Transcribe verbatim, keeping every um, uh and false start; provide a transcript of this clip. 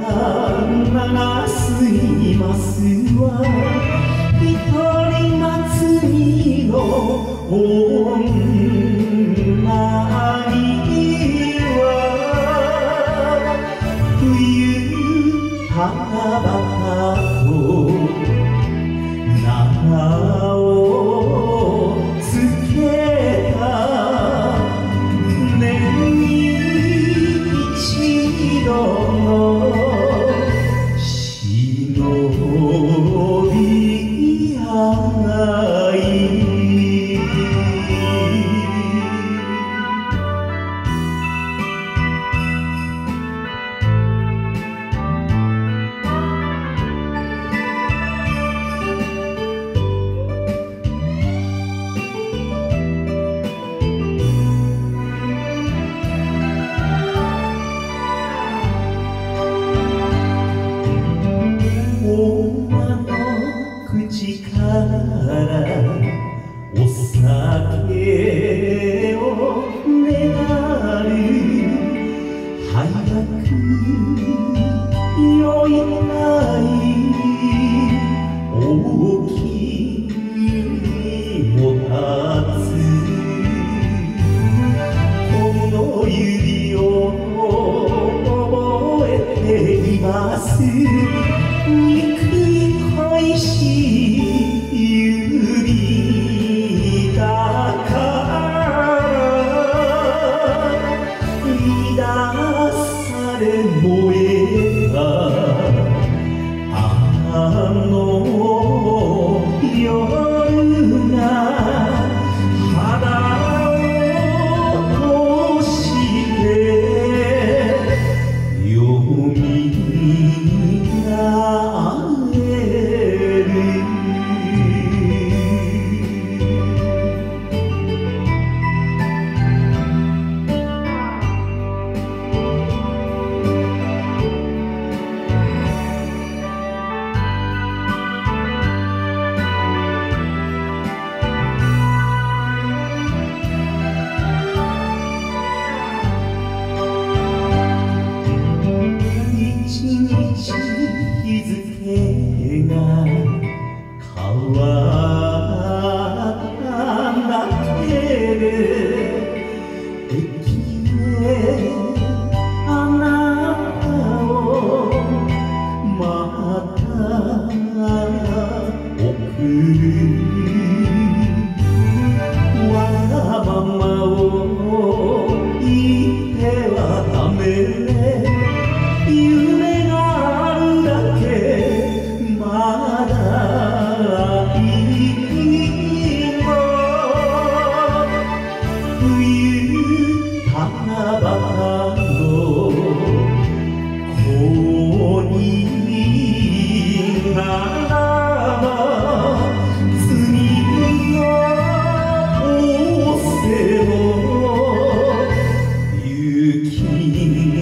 長すぎますわ一人祭りの女には冬七夕と名をつけた年に一度の忍び合い女の口からお酒をねだる早く酔いたい大きいもたつこの指を覚えています憎い恋しい指だから乱され燃えたあの夜が肌を通してよみがえる一日日付が変わっただけで駅へあなたをまた送るわがままを言ってはダメね夢があるだけまだいいの冬七夕の恋ならば罪の仰せを雪